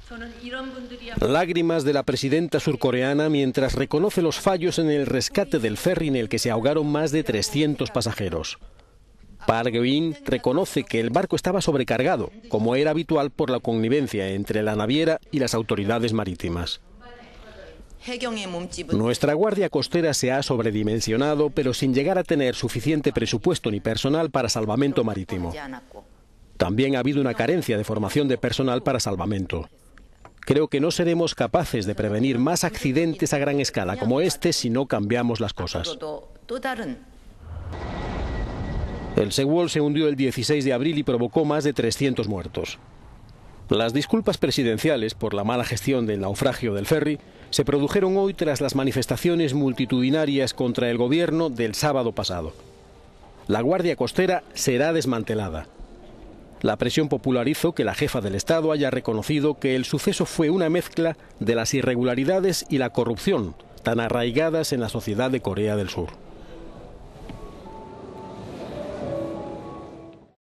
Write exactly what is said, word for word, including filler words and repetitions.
Lágrimas de la presidenta surcoreana mientras reconoce los fallos en el rescate del ferry en el que se ahogaron más de trescientos pasajeros. Park Geun-hye reconoce que el barco estaba sobrecargado, como era habitual por la connivencia entre la naviera y las autoridades marítimas. Nuestra guardia costera se ha sobredimensionado, pero sin llegar a tener suficiente presupuesto ni personal para salvamento marítimo. También ha habido una carencia de formación de personal para salvamento. Creo que no seremos capaces de prevenir más accidentes a gran escala como este si no cambiamos las cosas. El Sewol se hundió el dieciséis de abril y provocó más de trescientos muertos. Las disculpas presidenciales por la mala gestión del naufragio del ferry se produjeron hoy tras las manifestaciones multitudinarias contra el gobierno del sábado pasado. La Guardia Costera será desmantelada. La presión popular hizo que la jefa del Estado haya reconocido que el suceso fue una mezcla de las irregularidades y la corrupción tan arraigadas en la sociedad de Corea del Sur.